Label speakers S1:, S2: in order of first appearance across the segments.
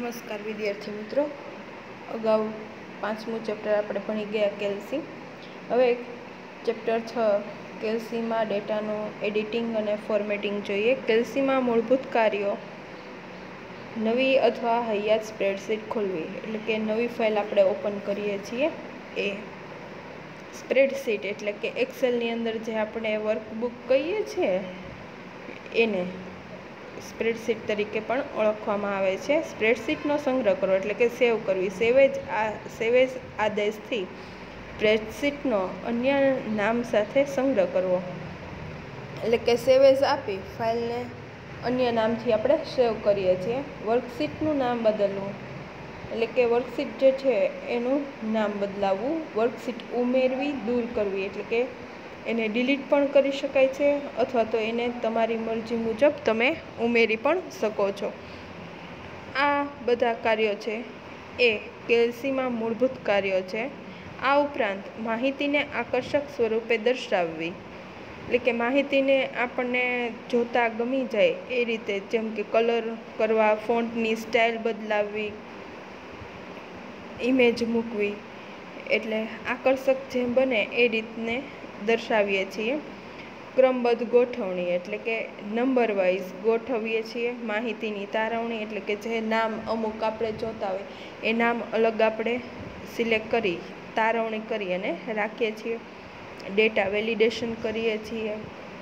S1: નમસ્કાર વિદ્યાર્થી મિત્રો, અગાઉ 5મું ચેપ્ટર આપણે ભણી ગયા કેલ્સી. હવે ચેપ્ટર 6 કેલ્સીમાં ડેટાનું એડિટિંગ અને ફોર્મેટિંગ જોઈએ. કેલ્સીમાં મૂળભૂત કાર્યો: નવી અથવા હયાત સ્પ્રેડશીટ ખોલવી, એટલે કે નવી ફાઇલ આપણે ઓપન કરીએ છીએ એ. સ્પ્રેડશીટ એટલે કે એક્સેલની અંદર જે આપણે વર્કબુક કહીએ છીએ એને સ્પ્રેડશીટ તરીકે પણ ઓળખવામાં આવે છે. સ્પ્રેડશીટનો સંગ્રહ કરવો એટલે કે સેવ કરવી. સેવેજ આદેશથી સ્પ્રેડશીટનો અન્ય નામ સાથે સંગ્રહ કરવો, એટલે કે સેવેજ આપી ફાઇલને અન્ય નામથી આપણે સેવ કરીએ છીએ. વર્કશીટનું નામ બદલવું, એટલે કે વર્કશીટ જે છે એનું નામ બદલાવવું. વર્કશીટ ઉમેરવી, દૂર કરવી, એટલે કે એને ડિલીટ પણ કરી શકાય છે અથવા તો એને તમારી મરજી મુજબ તમે ઉમેરી પણ શકો છો. આ બધા કાર્યો છે એ કેલ્સીમાં મૂળભૂત કાર્યો છે. આ ઉપરાંત માહિતીને આકર્ષક સ્વરૂપે દર્શાવવી, એટલે કે માહિતીને આપણને જોતા ગમી જાય એ રીતે, જેમ કે કલર કરવા, ફોન્ટની સ્ટાઇલ બદલાવવી, ઇમેજ મૂકવી, એટલે આકર્ષક જેમ બને એ રીતને દર્શાવીએ છીએ. ક્રમબદ્ધ ગોઠવણી એટલે કે નંબર વાઇઝ ગોઠવીએ છીએ. માહિતીની તારવણી એટલે કે જે નામ અમુક આપણે જોતા હોય એ નામ અલગ આપણે સિલેક્ટ કરી તારવણી કરી અને રાખીએ છીએ. ડેટા વેલિડેશન કરીએ છીએ.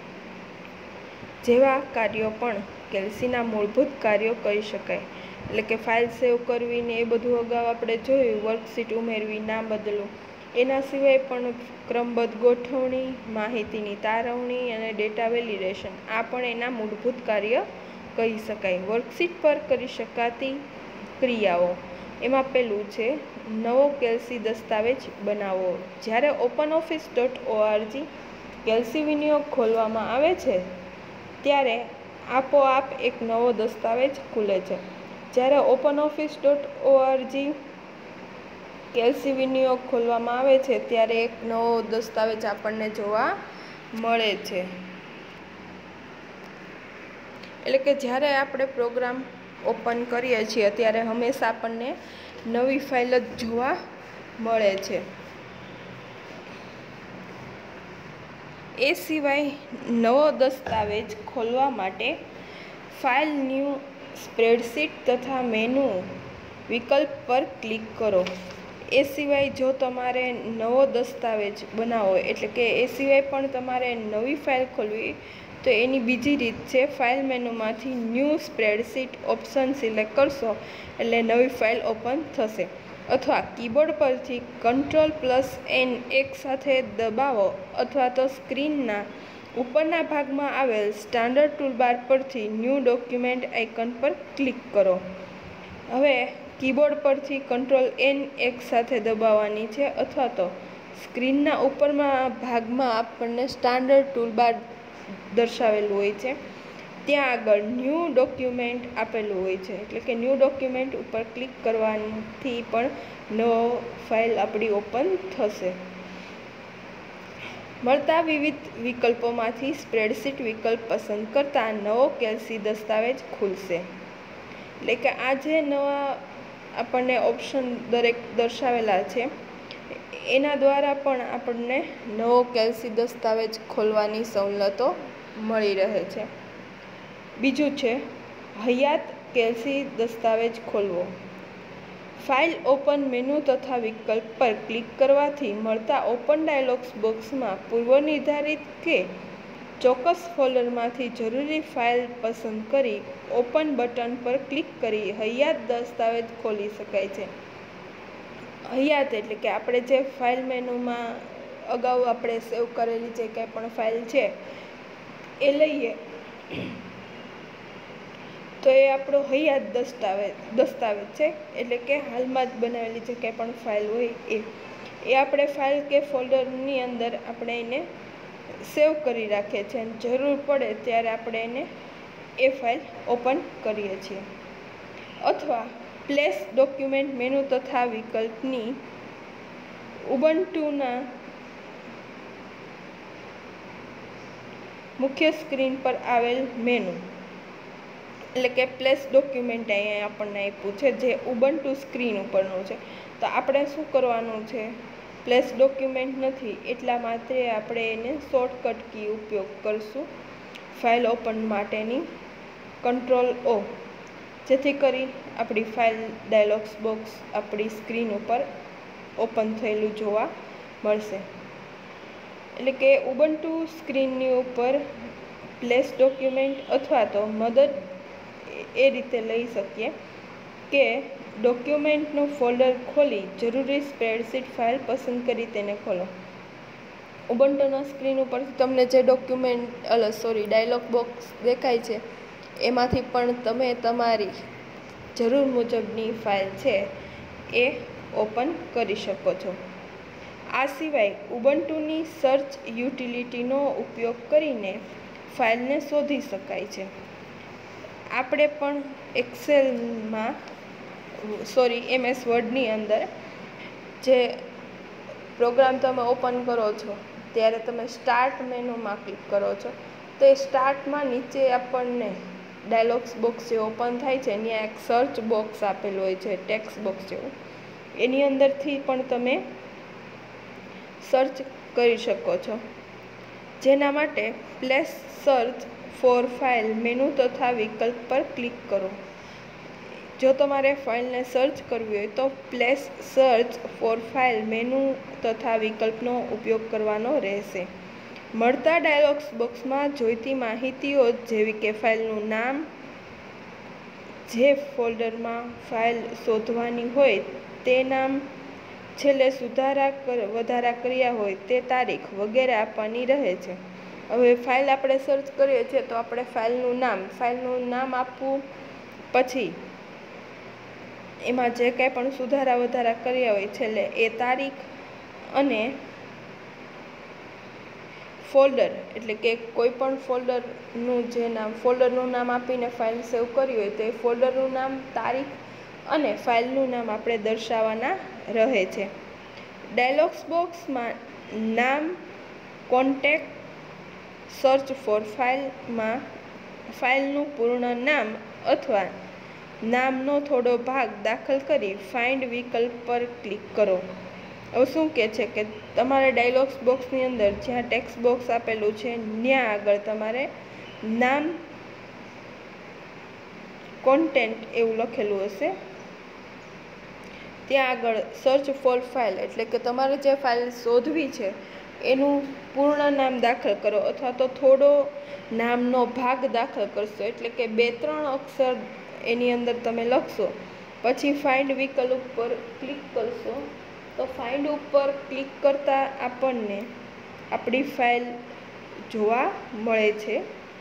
S1: જેવા કાર્યો પણ કેલ્સીના મૂળભૂત કાર્યો કહી શકાય. એટલે કે ફાઇલ સેવ કરવી ને એ બધું અગાઉ આપણે જોયું. વર્કશીટ ઉમેરવી, નામ બદલવું. એના સિવાય પણ ક્રમબદ્ધ ગોઠવણી, માહિતીની તારવણી અને ડેટા વેલિડેશન, આ પણ એના મૂળભૂત કાર્ય કહી શકાય. વર્કશીટ પર કરી શકાતી ક્રિયાઓ: એમાં પહેલું છે નવો કેલ્સી દસ્તાવેજ બનાવવો. જ્યારે openoffice.org કેલ્સી વિનિયોગ ખોલવામાં આવે છે ત્યારે આપોઆપ એક નવો દસ્તાવેજ ખુલે છે. જ્યારે openoffice.org કેલ્સી વિનિયોગ ખોલવામાં આવે છે ત્યારે એક નવો દસ્તાવેજ આપણને જોવા મળે છે. એટલે કે જ્યારે આપણે પ્રોગ્રામ ઓપન કરીએ છીએ ત્યારે હંમેશા આપણને નવી ફાઇલ જ જોવા મળે છે. એ સિવાય નવો દસ્તાવેજ ખોલવા માટે ફાઇલ, ન્યૂ, સ્પ્રેડશીટ તથા મેનુ વિકલ્પ પર ક્લિક કરો. એ સિવાય જો તમારે નવો દસ્તાવેજ બનાવવો એટલે કે એ સિવાય પણ તમારે નવી ફાઇલ ખોલવી તો એની બીજી રીત છે. ફાઇલ મેનુમાંથી ન્યૂ સ્પ્રેડશીટ ઓપ્શન સિલેક્ટ કરશો એટલે નવી ફાઇલ ઓપન થશે. અથવા કીબોર્ડ પરથી Ctrl+N એકસાથે દબાવો અથવા તો સ્ક્રીનના ઉપરના ભાગમાં આવેલ સ્ટાન્ડર્ડ ટૂલબાર પરથી ન્યૂ ડોક્યુમેન્ટ આઇકન પર ક્લિક કરો. હવે કીબોર્ડ પરથી Ctrl+N એકસાથે દબાવવાની છે અથવા તો સ્ક્રીનના ઉપરના ભાગમાં આપણને સ્ટાન્ડર્ડ ટૂલબાર દર્શાવેલું હોય છે ત્યાં આગળ ન્યૂ ડોક્યુમેન્ટ આપેલું હોય છે, એટલે કે ન્યૂ ડોક્યુમેન્ટ ઉપર ક્લિક કરવાથી પણ નવો ફાઇલ આપણી ઓપન થશે. મળતા વિવિધ વિકલ્પોમાંથી સ્પ્રેડશીટ વિકલ્પ પસંદ કરતાં નવો કેલ્સી દસ્તાવેજ ખુલશે. એટલે કે આ જે નવા આપણને ઓપ્શન દરેક દર્શાવેલા છે એના દ્વારા પણ આપણને નવો કેલ્સી દસ્તાવેજ ખોલવાની સવલતો મળી રહે છે. બીજું છે હયાત કેલ્સી દસ્તાવેજ ખોલવો. ફાઇલ ઓપન મેનુ તથા વિકલ્પ પર ક્લિક કરવાથી મળતા ઓપન ડાયલોગ બોક્સમાં પૂર્વનિર્ધારિત કે ચોક્કસ ફોલ્ડરમાંથી જરૂરી ફાઇલ પસંદ કરી ઓપન બટન પર ક્લિક કરી હયાત દસ્તાવેજ ખોલી શકાય છે. હયાત એટલે કે આપણે જે ફાઇલ મેનુમાં અગાઉ આપણે સેવ કરેલી જે કંઈ પણ ફાઇલ છે એ લઈએ તો એ આપણો હયાત દસ્તાવેજ છે. એટલે કે હાલમાં જ બનાવેલી જે કંઈ પણ ફાઇલ હોય એ આપણે ફાઇલ કે ફોલ્ડરની અંદર આપણે એને સેવ કરી રાખીએ છીએ અને જરૂર પડે ત્યારે આપણે એને એ ફાઇલ ઓપન કરીએ છીએ. અથવા પ્લેસ ડોક્યુમેન્ટ મેનુ તથા વિકલ્પની ઉબુન્ટુના મુખ્ય સ્ક્રીન પર આવેલ મેનુ, એટલે કે પ્લેસ ડોક્યુમેન્ટ અહીંયા આપણને આપ્યું છે જે ઉબુન્ટુ સ્ક્રીન ઉપરનું છે. તો આપણે શું કરવાનું છે, પ્લેસ ડોક્યુમેન્ટ નથી એટલા માટે આપણે એને શોર્ટકટ કી ઉપયોગ કરશું ફાઇલ ઓપન માટેની, Ctrl+O, જેથી કરી આપણી ફાઇલ ડાયલોગ્સ બોક્સ આપણી સ્ક્રીન ઉપર ઓપન થયેલું જોવા મળશે. એટલે કે ઉબુન્ટુ સ્ક્રીનની ઉપર પ્લેસ ડોક્યુમેન્ટ અથવા તો મદદ એ રીતે લઈ શકીએ કે ડોક્યુમેન્ટનું ફોલ્ડર ખોલી જરૂરી સ્પ્રેડશીટ ફાઇલ પસંદ કરી તેને ખોલો. ઉબુન્ટુના સ્ક્રીન ઉપર તમને જે ડાયલોગ બોક્સ દેખાય છે એમાંથી પણ તમે તમારી જરૂર મુજબની ફાઇલ છે એ ઓપન કરી શકો છો. આ સિવાય ઉબુન્ટુની સર્ચ યુટિલિટીનો ઉપયોગ કરીને ફાઇલને શોધી શકાય છે. આપણે પણ MS વર્ડની અંદર જે પ્રોગ્રામ તમે ઓપન કરો છો ત્યારે તમે સ્ટાર્ટ મેનુમાં ક્લિક કરો છો તો એ સ્ટાર્ટમાં નીચે આપણને ડાયલોગ્સ બોક્સ જે ઓપન થાય છે ત્યાં એક સર્ચ બોક્સ આપેલું હોય છે, ટેક્સ્ટ બોક્સ જેવું, એની અંદરથી પણ તમે સર્ચ કરી શકો છો. જેના માટે place search for file menu તથા વિકલ્પ પર ક્લિક કરો. જો તમારે ફાઇલને સર્ચ કરવી હોય તો place search for file menu તથા વિકલ્પનો ઉપયોગ કરવાનો રહેશે. મળતા ડાયલોગ્સ બોક્સમાં જોઈતી માહિતીઓ જેવી કે ફાઇલનું નામ, જે ફોલ્ડરમાં ફાઇલ શોધવાની હોય તે નામ, છેલ્લે વધારા કર્યા હોય તે તારીખ વગેરે આપવાની રહે છે. હવે ફાઇલ આપણે સર્ચ કરીએ છીએ તો આપણે ફાઇલનું નામ આપવું, પછી એમાં જે કંઈ પણ વધારા કર્યા હોય છેલ્લે એ તારીખ, અને ફોલ્ડર એટલે કે કોઈ પણ ફોલ્ડરનું નામ આપીને ફાઇલ સેવ કરી હોય તો એ ફોલ્ડરનું નામ, તારીખ અને ફાઇલનું નામ આપણે દર્શાવવાના રહે છે. ડાયલોગ્સ બોક્સમાં નામ, કોન્ટેક્ટ, સર્ચ ફોર ફાઇલમાં ફાઇલનું પૂર્ણ નામ અથવા નામનો થોડો ભાગ દાખલ કરી ફાઇન્ડ વિકલ્પ પર ક્લિક કરો. હવે શું કહે છે કે તમારે ડાયલોગ્સ બોક્સની અંદર જ્યાં ટેક્સ્ટ બોક્સ આપેલું છે ત્યાં આગળ તમારે નામ, કોન્ટેન્ટ એવું લખેલું હશે, ત્યાં આગળ સર્ચ ફોર ફાઇલ એટલે કે તમારે જે ફાઇલ શોધવી છે એનું પૂર્ણ નામ દાખલ કરો અથવા તો થોડો નામનો ભાગ દાખલ કરશો, એટલે કે 2-3 અક્ષર એની અંદર તમે લખશો. પછી ફાઇન્ડ વિકલ્પ ઉપર ક્લિક કરશો તો ફાઇન્ડ ઉપર ક્લિક કરતાં આપણને આપણી ફાઇલ જોવા મળે છે.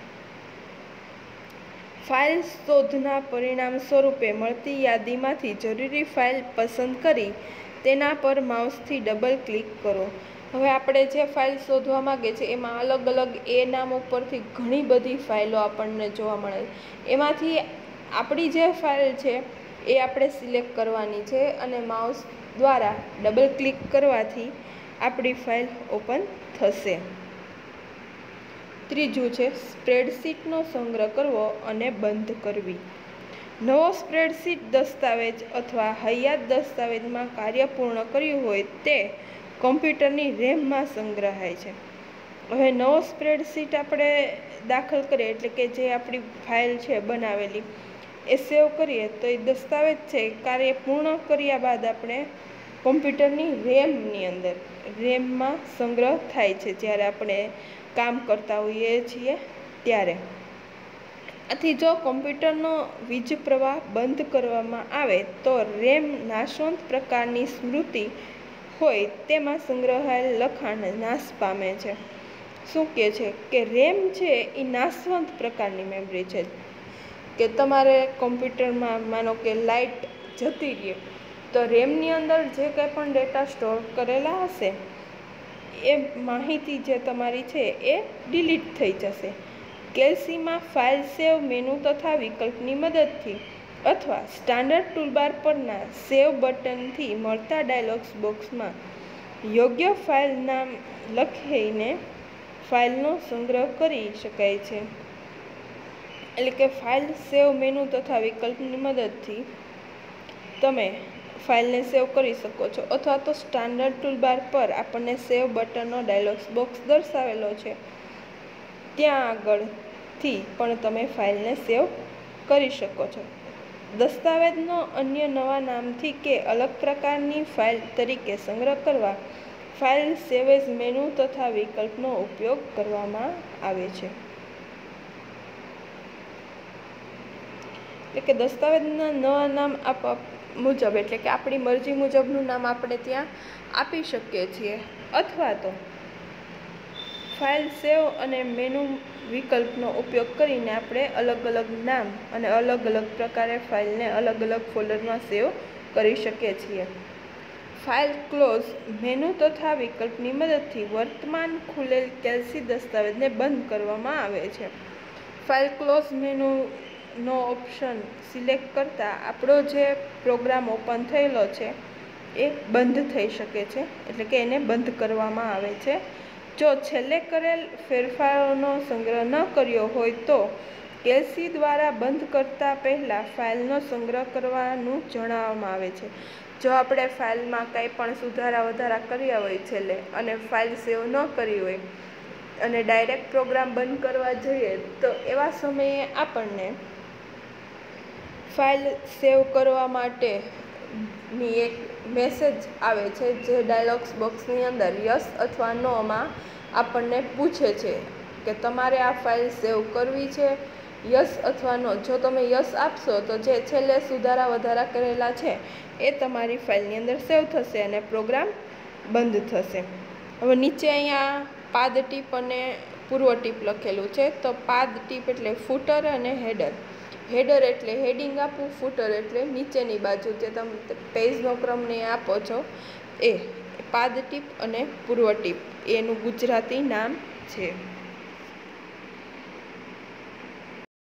S1: ફાઇલ શોધના પરિણામ સ્વરૂપે મળતી યાદીમાંથી જરૂરી ફાઇલ પસંદ કરી તેના પર માઉસથી ડબલ ક્લિક કરો. હવે આપણે જે ફાઇલ શોધવા માંગીએ છીએ એમાં અલગ અલગ એ નામ ઉપરથી ઘણી બધી ફાઇલો આપણને જોવા મળે. એમાંથી આપણી જે ફાઇલ છે એ આપણે સિલેક્ટ કરવાની છે અને માઉસ દ્વારા ડબલ ક્લિક કરવાથી આપણી ફાઇલ ઓપન થશે. ત્રીજું છે સ્પ્રેડશીટનો સંગ્રહ કરવો અને બંધ કરવી. નવો સ્પ્રેડશીટ દસ્તાવેજ અથવા હયાત દસ્તાવેજમાં કાર્ય પૂર્ણ કર્યું હોય તે કમ્પ્યુટરની રેમમાં સંગ્રહાય છે. હવે નવો સ્પ્રેડશીટ આપણે દાખલ કરીએ એટલે કે જે આપણી ફાઇલ છે બનાવેલી એ સેવ કરીએ તો એ દસ્તાવેજ છે કાર્ય પૂર્ણ કર્યા બાદ આપણે કમ્પ્યુટરની રેમમાં સંગ્રહ થાય છે જ્યારે આપણે કામ કરતા હોઈએ છીએ ત્યારે. આથી જો કમ્પ્યુટરનો વીજ પ્રવાહ બંધ કરવામાં આવે તો રેમ નાશવંત પ્રકારની સ્મૃતિ હોય તેમાં સંગ્રહાયેલ લખાણ નાશ પામે છે. શું કહે છે કે રેમ છે એ નાશવંત પ્રકારની મેમરી છે કે તમારે કમ્પ્યુટરમાં માનો કે લાઇટ જતી રહે તો રેમની અંદર જે કંઈ પણ ડેટા સ્ટોર કરેલા હશે એ માહિતી જે તમારી છે એ ડિલીટ થઈ જશે. કેલ્સીમાં ફાઇલ સેવ મેનુ તથા વિકલ્પની મદદથી અથવા સ્ટાન્ડર્ડ ટૂલબાર પરના સેવ બટનથી મળતા ડાયલોગ્સ બોક્સમાં યોગ્ય ફાઇલ નામ લખીને ફાઇલનો સંગ્રહ કરી શકાય છે. એટલે કે ફાઇલ સેવ મેનુ તથા વિકલ્પની મદદથી તમે ફાઇલને સેવ કરી શકો છો, અથવા તો સ્ટાન્ડર્ડ ટૂલબાર પર આપણને સેવ બટનનો ડાયલોગ્સ બોક્સ દર્શાવેલો છે, ત્યાં આગળથી પણ તમે ફાઇલને સેવ કરી શકો છો. દસ્તાવેજનો અન્ય નવા નામથી કે અલગ પ્રકારની ફાઇલ તરીકે સંગ્રહ કરવા ફાઇલ સેવ એઝ મેનુ તથા વિકલ્પનો ઉપયોગ કરવામાં આવે છે. એટલે કે દસ્તાવેજના નવા નામ આપવા મુજબ, એટલે કે આપણી મરજી મુજબનું નામ આપણે ત્યાં આપી શકીએ છીએ, અથવા તો ફાઇલ સેવ અને મેનુ વિકલ્પનો ઉપયોગ કરીને આપણે અલગ અલગ નામ અને અલગ અલગ પ્રકારે ફાઇલને અલગ અલગ ફોલ્ડરમાં સેવ કરી શકીએ છીએ. ફાઇલ ક્લોઝ મેનુ તથા વિકલ્પની મદદથી વર્તમાન ખુલેલ કેલ્સી દસ્તાવેજને બંધ કરવામાં આવે છે. ફાઇલ ક્લોઝ મેનુનો ઓપ્શન સિલેક્ટ કરતાં આપણો જે પ્રોગ્રામ ઓપન થયેલો છે એ બંધ થઈ શકે છે, એટલે કે એને બંધ કરવામાં આવે છે. જો છેલ્લે કરેલ ફેરફારોનો સંગ્રહ ન કર્યો હોય તો કેલ્સી દ્વારા બંધ કરતા પહેલાં ફાઇલનો સંગ્રહ કરવાનું જણાવવામાં આવે છે. જો આપણે ફાઇલમાં કંઈ પણ સુધારા વધારા કર્યા હોય છેલ્લે અને ફાઇલ સેવ ન કરી હોય અને ડાયરેક્ટ પ્રોગ્રામ બંધ કરવા જઈએ, તો એવા સમયે આપણને ફાઇલ સેવ કરવા માટેની એક મેસેજ આવે છે, જે ડાયલોગ્સ બોક્સની અંદર યસ અથવા નોમાં આપણને પૂછે છે કે તમારે આ ફાઇલ સેવ કરવી છે, યસ અથવા નો. જો તમે યસ આપશો તો જે છેલ્લે સુધારા વધારા કરેલા છે એ તમારી ફાઇલની અંદર સેવ થશે અને પ્રોગ્રામ બંધ થશે. હવે નીચે અહીંયા પાદ ટીપ અને પૂર્વ ટીપ લખેલું છે. તો પાદ ટીપ એટલે ફૂટર અને હેડર. હેડર એટલે હેડિંગ આપવું, ફૂટર એટલે નીચેની બાજુ જે તમે પેજનો ક્રમને આપો છો એ. પાદ ટીપ અને પૂર્વ ટીપ એનું ગુજરાતી નામ છે.